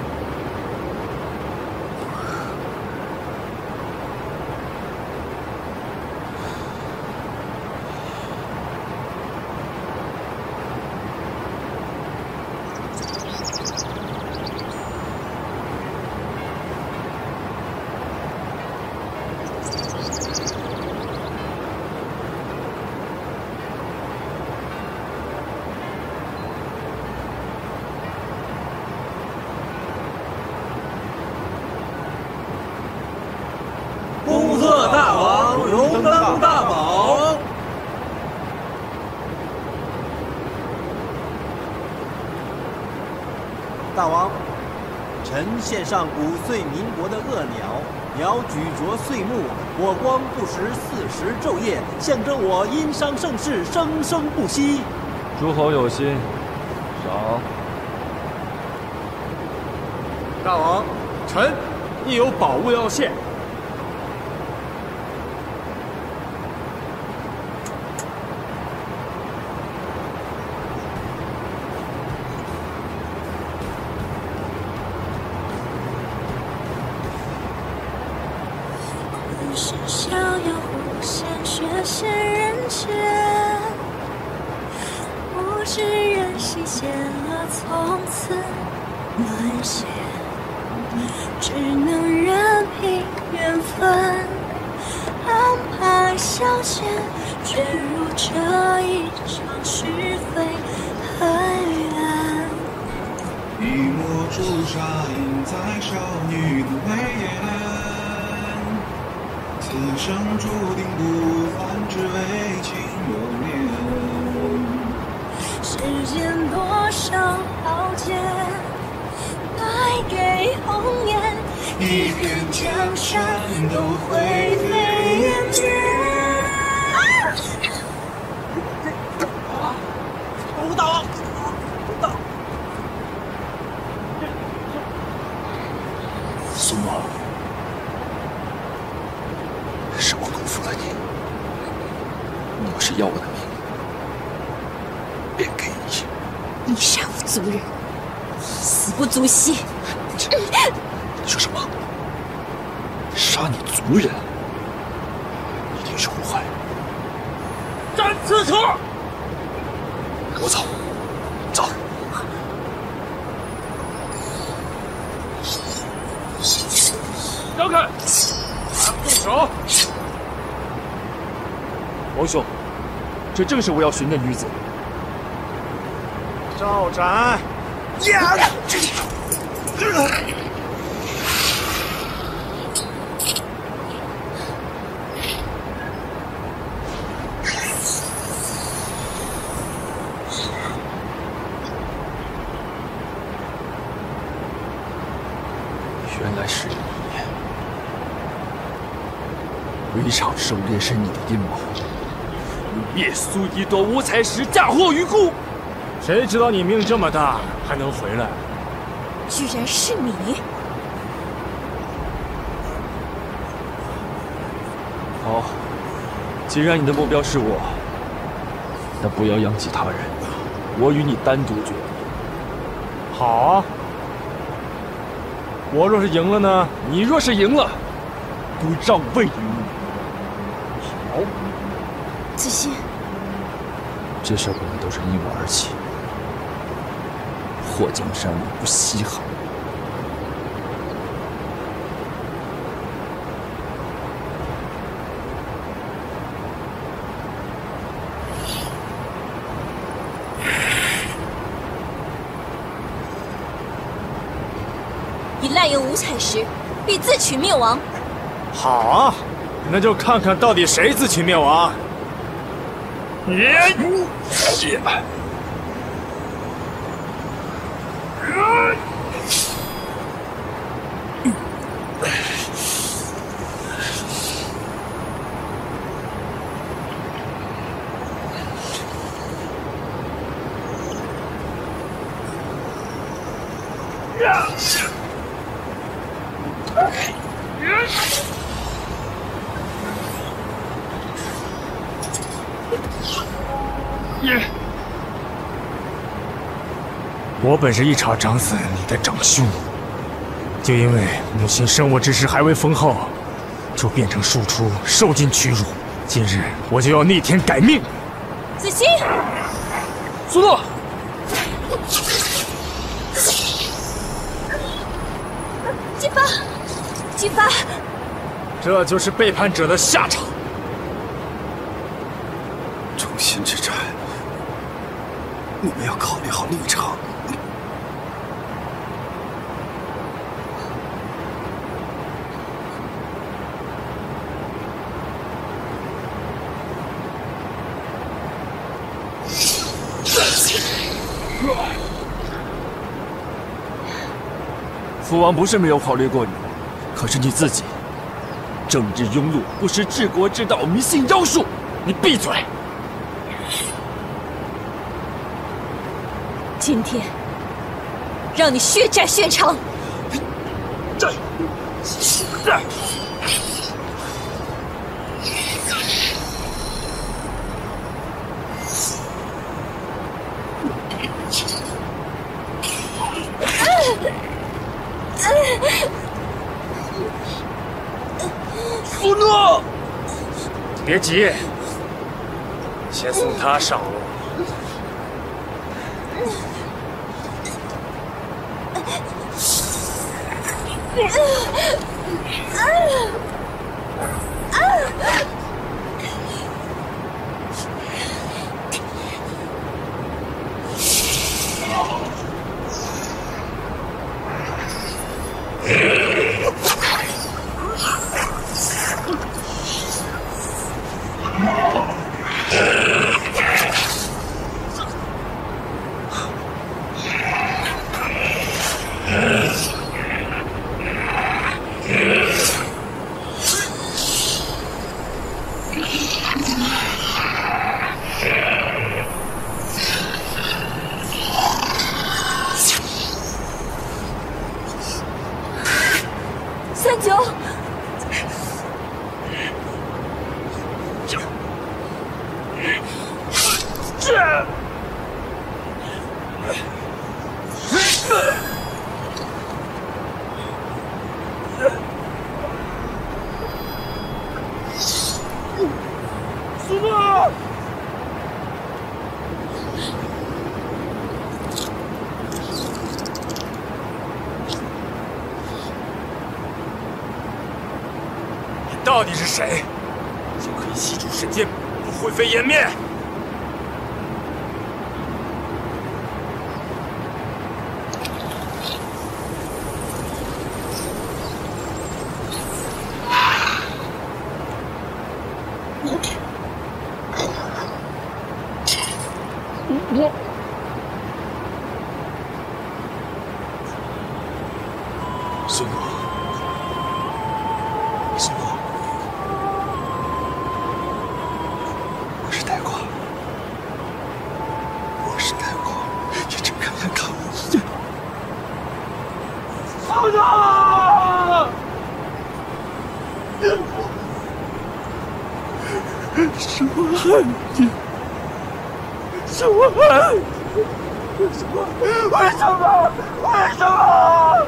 恭贺大王荣登大宝！大王，臣献上五岁民国的恶鸟，鸟举着岁木，火光不食四时昼夜，象征我因伤盛世，生生不息。 诸侯有心，赏。 大王，臣亦有宝物要献。 是逍遥无限，却陷人间。不知人心险恶，从此沦陷。只能任凭缘分安排相见，卷入这一场是非黑暗。 一抹朱砂印在少女的眉眼。此生注定不换，只为情流年。 世间多少豪杰，败给红颜，一片江山都灰飞烟灭。 武大王，大苏诺。是我辜负了你，你要是要我的命， 你杀我族人，死不足惜。 你说什么？杀你族人？一定是误会。 斩刺客！ 跟我走，走。 让开！动手！王兄，这正是我要寻的女子。 照斩！ 呀！ 原来是你！围场狩猎是你的阴谋， 你灭苏一朵五彩石，嫁祸于公。 谁知道你命这么大，还能回来？ 居然是你！ 好，既然你的目标是我，那不要殃及他人，我与你单独决定。 好啊。我若是赢了呢？ 你若是赢了，都让位于你。 好。 子欣， 这事本来都是因我而起。祸江山我不稀罕。 你滥用五彩石，必自取灭亡。 好啊，那就看看到底谁自取灭亡。你。我本是一朝长死你的长兄，就因为母亲生我之时还未封后，就变成庶出，受尽屈辱。今日我就要逆天改命。 子欣， 苏诺， 姬发，姬发， 这就是背叛者的下场。 忠心之战，你们要考虑好立场。 父王不是没有考虑过你，可是你自己政治庸碌，不识治国之道，迷信妖术。你闭嘴！ 今天让你血债血偿。 这，这。 苏诺，别急，先送他上路。 到底是谁，就可以吸住神剑，不灰飞烟灭。 我。 孙诺，孙诺，我是呆瓜，我是呆瓜，你睁开眼看我一眼。 放下！ 是我害你，是我害你，为什么？为什么？为什么？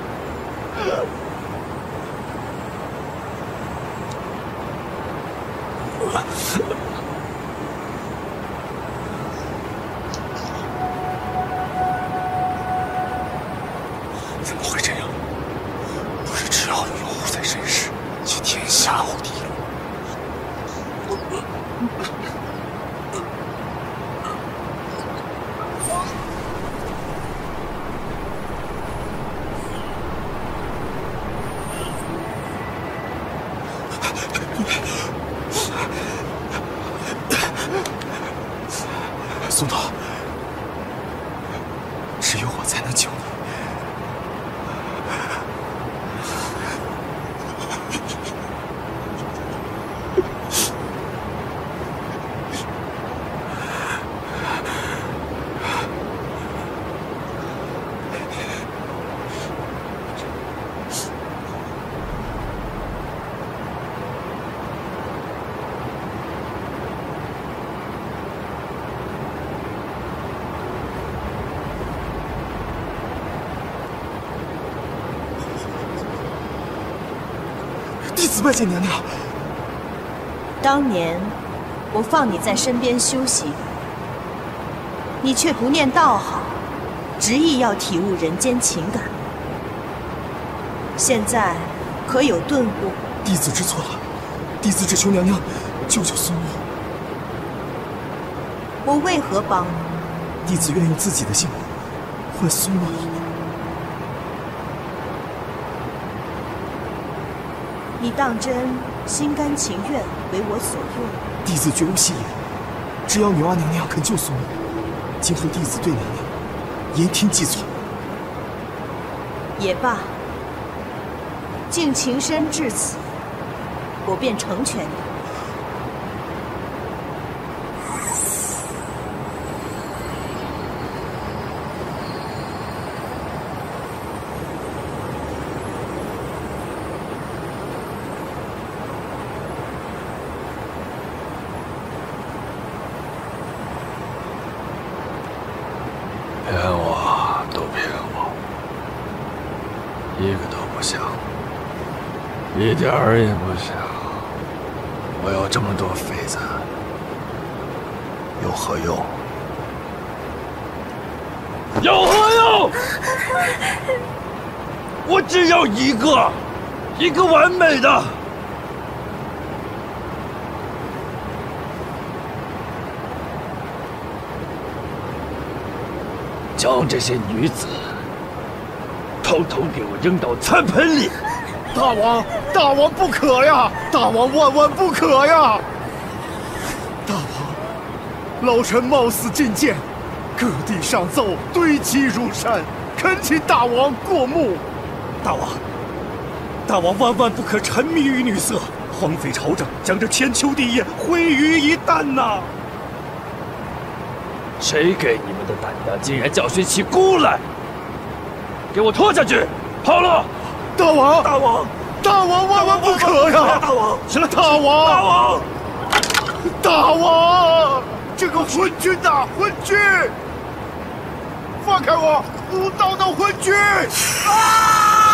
怎么会这样？不是只要有护在身时，就天下无敌了。孙诺，只有我才能救你。 弟子拜见娘娘。 当年我放你在身边修行，你却不念道好，执意要体悟人间情感。现在可有顿悟？ 弟子知错了，弟子只求娘娘救救孙诺。 我为何帮你？ 弟子愿用自己的性命换孙诺一命。 你当真心甘情愿为我所用？ 弟子绝无戏言，只要女娲娘娘肯救孙诺，今后弟子对娘娘言听计从。 也罢，竟情深至此，我便成全你。 骗我，都骗我，一个都不像，一点儿也不像。我有这么多妃子，有何用？ 有何用？我只要一个，一个完美的。 将这些女子统统给我扔到餐盆里！ 大王，大王不可呀！大王万万不可呀！大王，老臣冒死进谏，各地上奏堆积如山，恳请大王过目。 大王，大王万万不可沉迷于女色，荒废朝政，将这千秋帝业毁于一旦呐！ 谁给你们的胆量，竟然教训起姑来？给我拖下去！好了， 大王， 大王， 大王万万不可呀！ 大王， 行了，大王， 大王， 大王，这个昏君呐，昏君！放开我，无道的昏君！啊！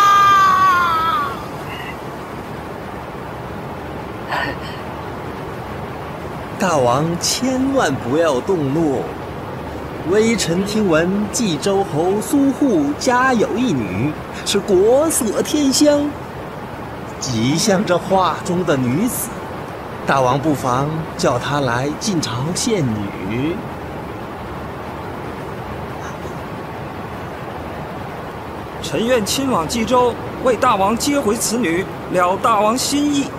大王千万不要动怒。微臣听闻冀州侯苏护家有一女，是国色天香， 极像这画中的女子。大王不妨叫她来进朝献女。 臣愿亲往冀州，为大王接回此女，了大王心意。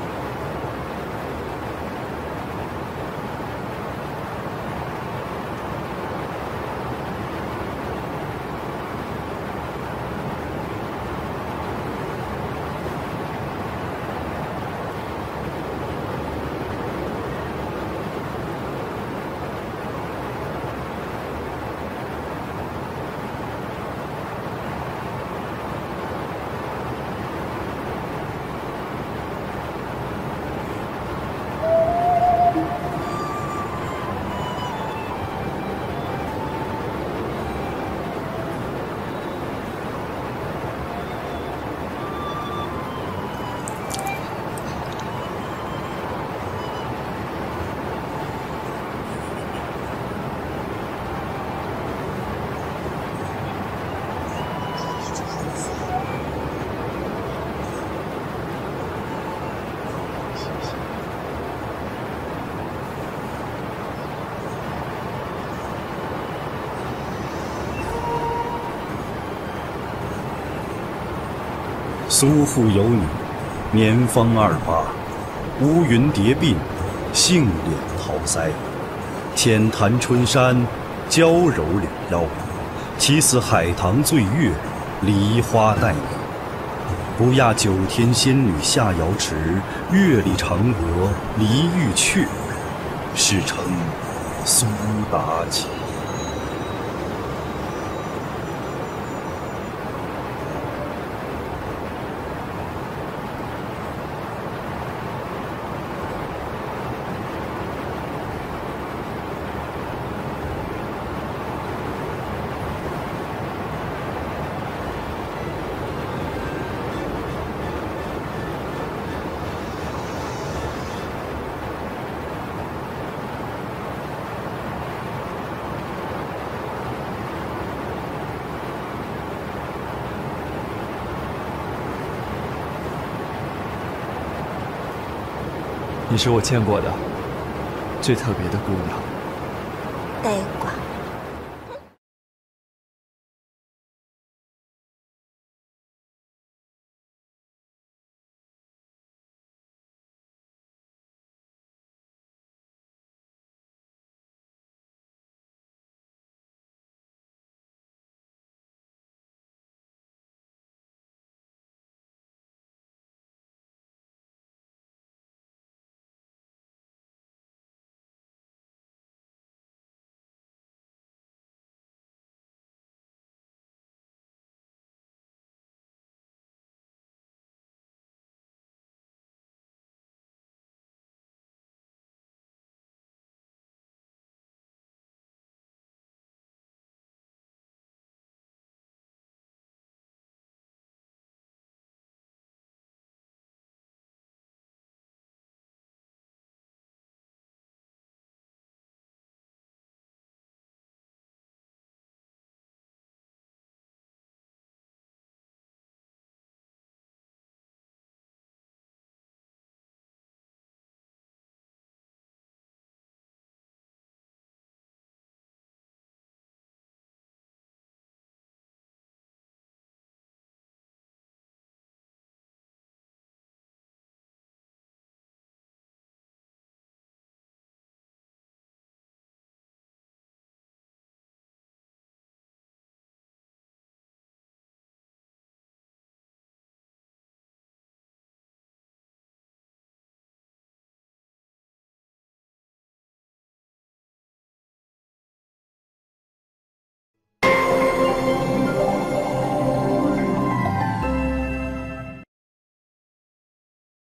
苏父有女，年方二八，乌云叠鬓，杏脸桃腮，浅潭春山，娇柔柳腰，岂似海棠醉月，梨花带雨。不亚九天仙女下瑶池，月里嫦娥离玉阙，世称苏妲己。 你是我见过的最特别的姑娘。 对。